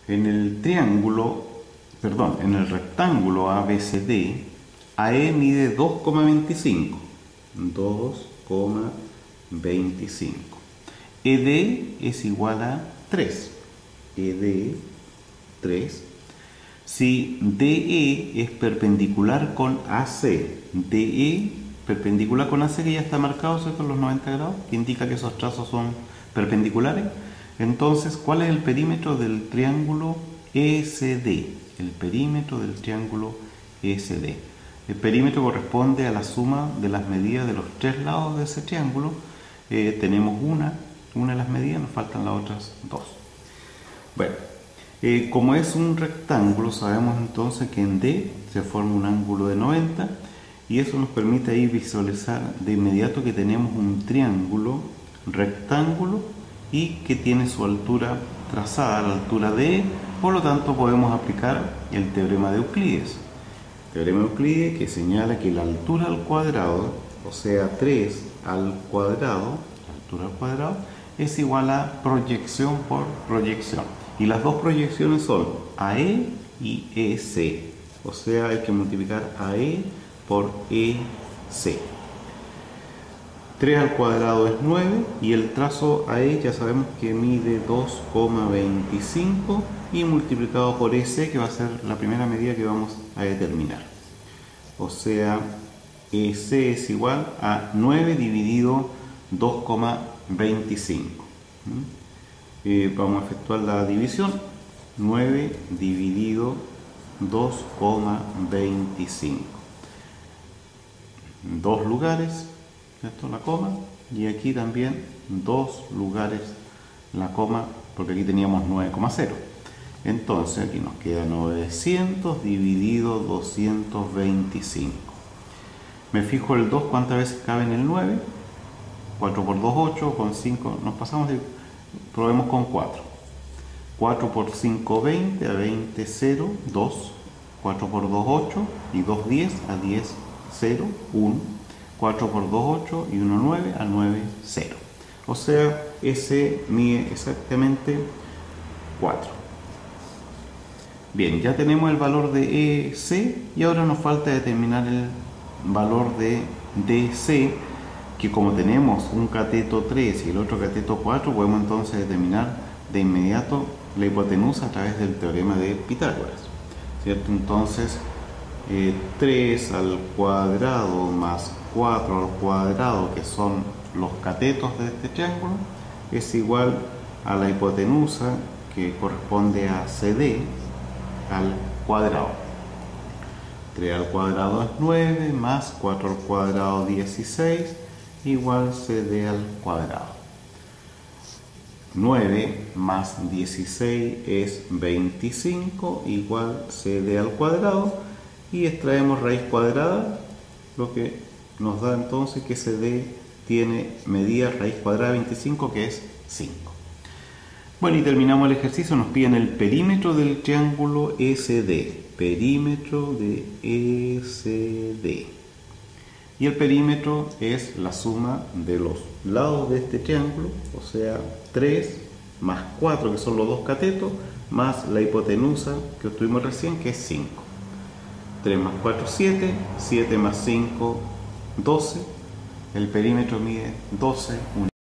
En el en el rectángulo ABCD, AE mide 2,25. 2,25. ED es igual a 3. ED 3. Si DE es perpendicular con AC, DE perpendicular con AC, que ya está marcado, ¿cierto?, los 90 grados, que indica que esos trazos son perpendiculares. Entonces, ¿cuál es el perímetro del triángulo ECD? El perímetro del triángulo ECD. El perímetro corresponde a la suma de las medidas de los tres lados de ese triángulo. Tenemos una de las medidas, nos faltan las otras dos. Bueno, como es un rectángulo, sabemos entonces que en D se forma un ángulo de 90 y eso nos permite ahí visualizar de inmediato que tenemos un triángulo rectángulo y que tiene su altura trazada a la altura de E. Por lo tanto, podemos aplicar el teorema de Euclides. El teorema de Euclides, que señala que la altura al cuadrado, o sea 3 al cuadrado, la altura al cuadrado, es igual a proyección por proyección. Y las dos proyecciones son AE y EC. O sea, hay que multiplicar AE por EC. 3 al cuadrado es 9 y el trazo AE ya sabemos que mide 2,25 y multiplicado por EC, que va a ser la primera medida que vamos a determinar. O sea, EC es igual a 9 dividido 2,25. Vamos a efectuar la división. 9 dividido 2,25. Dos lugares, esto la coma, y aquí también dos lugares la coma, porque aquí teníamos 9,0. Entonces aquí nos queda 900 dividido 225. Me fijo el 2, ¿cuántas veces cabe en el 9? 4 por 2, 8, con 5 nos pasamos, probemos con 4. 4 por 5, 20, a 20, 0, 2. 4 por 2, 8, y 2, 10, a 10, 0, 1. 4 por 2, 8, y 1, 9, a 9, 0. O sea, ese mide exactamente 4. Bien, ya tenemos el valor de EC y ahora nos falta determinar el valor de DC, que como tenemos un cateto 3 y el otro cateto 4, podemos entonces determinar de inmediato la hipotenusa a través del teorema de Pitágoras, ¿cierto? Entonces, 3 al cuadrado más 4 al cuadrado, que son los catetos de este triángulo, es igual a la hipotenusa, que corresponde a CD al cuadrado. 3 al cuadrado es 9, más 4 al cuadrado 16, igual CD al cuadrado. 9 más 16 es 25, igual CD al cuadrado, y extraemos raíz cuadrada, lo que nos da entonces que CD tiene medida raíz cuadrada de 25, que es 5. Bueno, y terminamos el ejercicio. Nos piden el perímetro del triángulo ECD. Perímetro de ECD. Y el perímetro es la suma de los lados de este triángulo, o sea, 3 más 4, que son los dos catetos, más la hipotenusa que obtuvimos recién, que es 5. 3 más 4, 7. 7 más 5, 12. El perímetro mide 12 unidades.